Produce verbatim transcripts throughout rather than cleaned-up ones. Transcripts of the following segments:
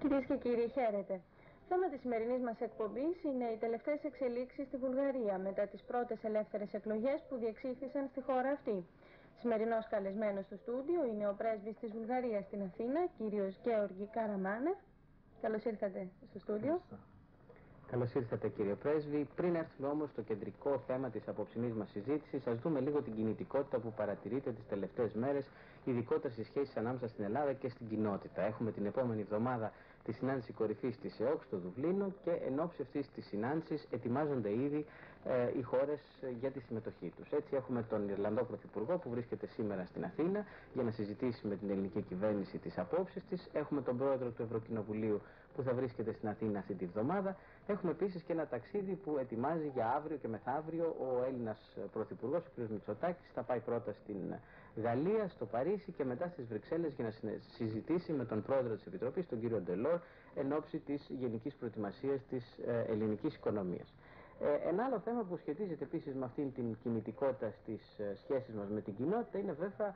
Κυρίες και κύριοι, χαίρετε. Θέμα της σημερινής μας εκπομπής είναι οι τελευταίες εξελίξεις στη Βουλγαρία μετά τις πρώτες ελεύθερες εκλογές που διεξήχθησαν στη χώρα αυτή. Σημερινός καλεσμένος στο στούντιο είναι ο πρέσβης της Βουλγαρίας στην Αθήνα, κύριος Γκέοργι Καραμάνεφ. Καλώς ήρθατε στο στούντιο. Καλώς ήρθατε, κύριε Πρέσβη. Πριν έρθουμε όμως στο κεντρικό θέμα της απόψινής μας συζήτησης, ας δούμε λίγο την κινητικότητα που παρατηρείται τις τελευταίες μέρες, ειδικότερα στις σχέσεις ανάμεσα στην Ελλάδα και στην κοινότητα. Έχουμε την επόμενη εβδομάδα τη συνάντηση κορυφής της ΕΟΚ στο Δουβλίνο και εν ώψη αυτής της συνάντησης ετοιμάζονται ήδη ε, οι χώρες για τη συμμετοχή τους. Έτσι, έχουμε τον Ιρλανδό Πρωθυπουργό που βρίσκεται σήμερα στην Αθήνα για να συζητήσει με την ελληνική κυβέρνηση τις απόψεις της. Έχουμε τον πρόεδρο του Ευρωκοινοβουλίου που θα βρίσκεται στην Αθήνα αυτή τη βδομάδα. Έχουμε επίσης και ένα ταξίδι που ετοιμάζει για αύριο και μεθαύριο ο Έλληνας Πρωθυπουργός, ο κ. Μητσοτάκης. Θα πάει πρώτα στην Γαλλία, στο Παρίσι και μετά στις Βρυξέλλες για να συζητήσει με τον πρόεδρο της Επιτροπής, τον κ. Ντελόρ, εν ώψη της γενικής προετοιμασίας της ελληνικής οικονομίας. Ε, ένα άλλο θέμα που σχετίζεται επίσης με αυτήν την κινητικότητα στις σχέσεις μας με την κοινότητα είναι βέβαια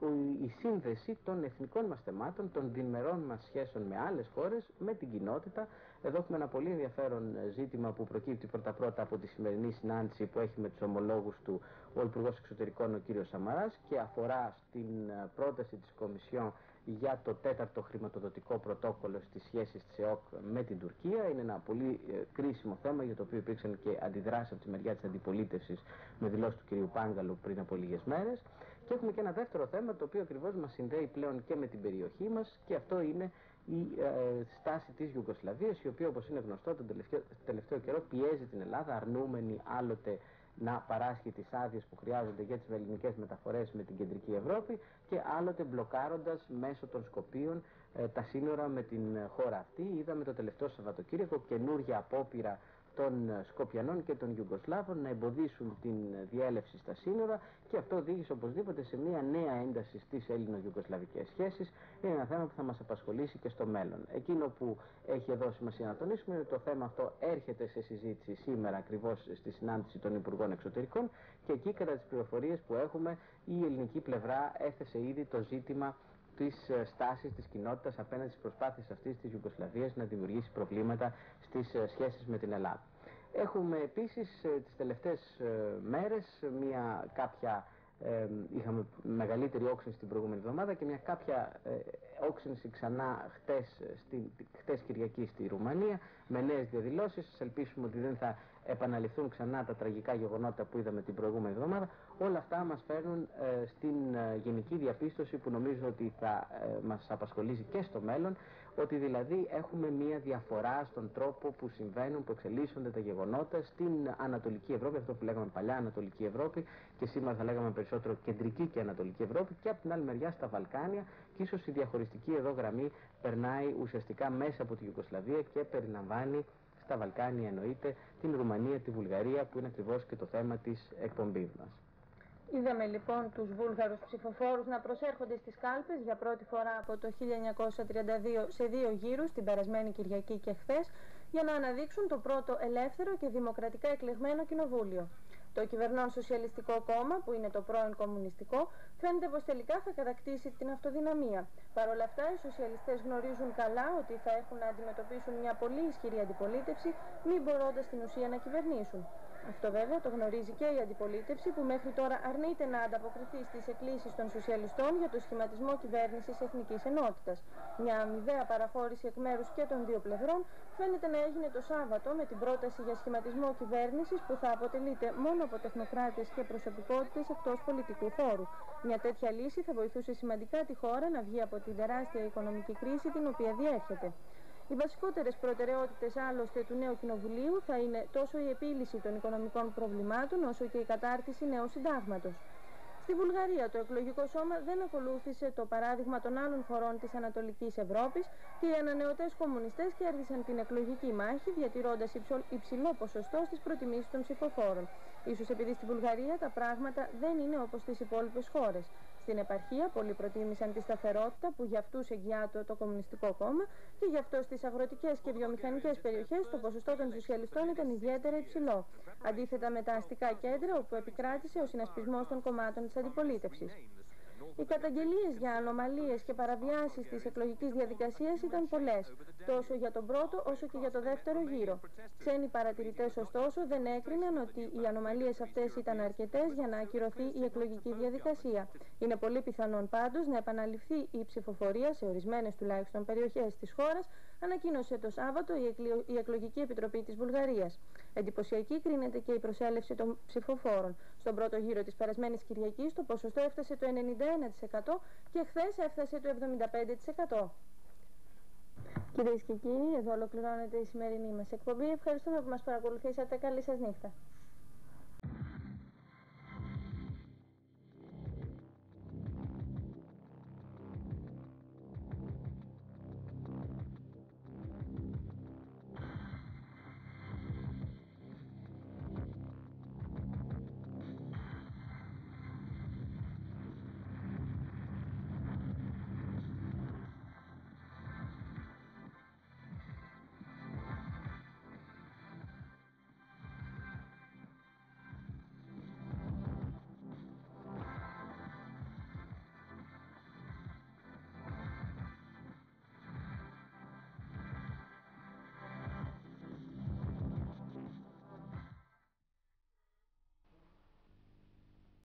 η σύνδεση των εθνικών μας θεμάτων, των διμερών μας σχέσεων με άλλες χώρες, με την κοινότητα. Εδώ έχουμε ένα πολύ ενδιαφέρον ζήτημα που προκύπτει πρώτα-πρώτα από τη σημερινή συνάντηση που έχει με τους ομολόγους του ο Υπουργός Εξωτερικών, ο κ. Σαμαράς, και αφορά στην πρόταση της Κομισιόν για το τέταρτο χρηματοδοτικό πρωτόκολλο στις σχέσεις της ΕΟΚ με την Τουρκία. Είναι ένα πολύ ε, κρίσιμο θέμα για το οποίο υπήρξαν και αντιδράσεις από τη μεριά της αντιπολίτευσης με δηλώσεις του κ. Πάγκαλου πριν από λίγες μέρες. Και έχουμε και ένα δεύτερο θέμα το οποίο ακριβώς μας συνδέει πλέον και με την περιοχή μας, και αυτό είναι η ε, στάση της Ιουγκοσλαβίας, η οποία, όπως είναι γνωστό, τον τελευταίο, τελευταίο καιρό πιέζει την Ελλάδα, αρνούμενη άλλοτε να παράσχει τις άδειες που χρειάζονται για τις ελληνικές μεταφορές με την κεντρική Ευρώπη και άλλοτε μπλοκάροντας μέσω των Σκοπίων ε, τα σύνορα με την χώρα αυτή. Είδαμε το τελευταίο Σαββατοκύριακο καινούργια απόπειρα των Σκοπιανών και των Ιουγκοσλάβων να εμποδίσουν την διέλευση στα σύνορα, και αυτό οδήγησε οπωσδήποτε σε μια νέα ένταση στις Έλληνο-Ιουγκοσλαβικές σχέσεις. Είναι ένα θέμα που θα μας απασχολήσει και στο μέλλον. Εκείνο που έχει εδώ σημασία να τονίσουμε είναι ότι το θέμα αυτό έρχεται σε συζήτηση σήμερα ακριβώς στη συνάντηση των Υπουργών Εξωτερικών, και εκεί, κατά τις πληροφορίες που έχουμε, η ελληνική πλευρά έθεσε ήδη το ζήτημα της στάσης της κοινότητας απέναντι στις προσπάθειες αυτής της Ιουγκοσλαβίας να δημιουργήσει προβλήματα στις σχέσεις με την Ελλάδα. Έχουμε επίσης τις τελευταίες μέρες μια κάποια Ε, είχαμε μεγαλύτερη όξυνση την προηγούμενη εβδομάδα και μια κάποια ε, όξυνση ξανά χτες, στην, χτες Κυριακή στη Ρουμανία, με νέες διαδηλώσεις. Σας ελπίσουμε ότι δεν θα επαναληφθούν ξανά τα τραγικά γεγονότα που είδαμε την προηγούμενη εβδομάδα. Όλα αυτά μας φέρνουν ε, στην ε, γενική διαπίστωση που νομίζω ότι θα ε, μας απασχολήσει και στο μέλλον, ότι δηλαδή έχουμε μια διαφορά στον τρόπο που συμβαίνουν, που εξελίσσονται τα γεγονότα στην Ανατολική Ευρώπη, αυτό που λέγαμε παλιά Ανατολική Ευρώπη, και σήμερα θα λέγαμε περισσότερο Κεντρική και Ανατολική Ευρώπη, και από την άλλη μεριά στα Βαλκάνια, και ίσως η διαχωριστική εδώ γραμμή περνάει ουσιαστικά μέσα από τη Ιουγκοσλαβία και περιλαμβάνει στα Βαλκάνια, εννοείται, την Ρουμανία, τη Βουλγαρία, που είναι ακριβώς και το θέμα της εκπομπής μας. Είδαμε λοιπόν τους Βούλγαρους ψηφοφόρους να προσέρχονται στις κάλπες για πρώτη φορά από το χίλια εννιακόσια τριάντα δύο σε δύο γύρους, την περασμένη Κυριακή και χθες, για να αναδείξουν το πρώτο ελεύθερο και δημοκρατικά εκλεγμένο κοινοβούλιο. Το κυβερνών Σοσιαλιστικό Κόμμα, που είναι το πρώην κομμουνιστικό, φαίνεται πως τελικά θα κατακτήσει την αυτοδυναμία. Παρ' όλα αυτά, οι σοσιαλιστές γνωρίζουν καλά ότι θα έχουν να αντιμετωπίσουν μια πολύ ισχυρή αντιπολίτευση, μην μπορώντας στην ουσία να κυβερνήσουν. Αυτό βέβαια το γνωρίζει και η αντιπολίτευση, που μέχρι τώρα αρνείται να ανταποκριθεί στις εκκλήσεις των σοσιαλιστών για το σχηματισμό κυβέρνησης εθνικής ενότητας. Μια αμοιβαία παραχώρηση εκ μέρους και των δύο πλευρών φαίνεται να έγινε το Σάββατο με την πρόταση για σχηματισμό κυβέρνησης που θα αποτελείται μόνο από τεχνοκράτες και προσωπικότητες εκτός πολιτικού χώρου. Μια τέτοια λύση θα βοηθούσε σημαντικά τη χώρα να βγει από τη τεράστια οικονομική κρίση την οποία διέρχεται. Οι βασικότερες προτεραιότητες άλλωστε του νέου κοινοβουλίου θα είναι τόσο η επίλυση των οικονομικών προβλημάτων όσο και η κατάρτιση νέου συντάγματος. Στη Βουλγαρία το εκλογικό σώμα δεν ακολούθησε το παράδειγμα των άλλων χωρών της Ανατολικής Ευρώπης και οι ανανεωτές κομμουνιστές κέρδισαν την εκλογική μάχη διατηρώντας υψηλό ποσοστό στις προτιμήσεις των ψηφοφόρων. Ίσως επειδή στη Βουλγαρία τα πράγματα δεν είναι όπως στις υπόλοιπες χώρες. Στην επαρχία πολλοί προτίμησαν τη σταθερότητα που για αυτούς εγγυάται το Κομμουνιστικό Κόμμα, και γι' αυτό στις αγροτικές και βιομηχανικές περιοχές το ποσοστό των σοσιαλιστών ήταν ιδιαίτερα υψηλό. Αντίθετα με τα αστικά κέντρα όπου επικράτησε ο συνασπισμός των κομμάτων της αντιπολίτευσης. Οι καταγγελίες για ανομαλίες και παραβιάσεις της εκλογικής διαδικασίας ήταν πολλές, τόσο για τον πρώτο όσο και για το δεύτερο γύρο. Ξένοι παρατηρητές, ωστόσο, δεν έκριναν ότι οι ανομαλίες αυτές ήταν αρκετές για να ακυρωθεί η εκλογική διαδικασία. Είναι πολύ πιθανόν πάντως να επαναληφθεί η ψηφοφορία σε ορισμένες τουλάχιστον περιοχές της χώρας, ανακοίνωσε το Σάββατο η Εκλογική Επιτροπή της Βουλγαρίας. Εντυπωσιακή κρίνεται και η προσέλευση των ψηφοφόρων. Στον πρώτο γύρο της περασμένης Κυριακής το ποσοστό έφτασε το ενενήντα ένα τοις εκατό και χθες έφτασε το εβδομήντα πέντε τοις εκατό. Κυρίες και κύριοι, εδώ ολοκληρώνεται η σημερινή μας εκπομπή. Ευχαριστούμε που μας παρακολουθήσατε. Καλή σας νύχτα.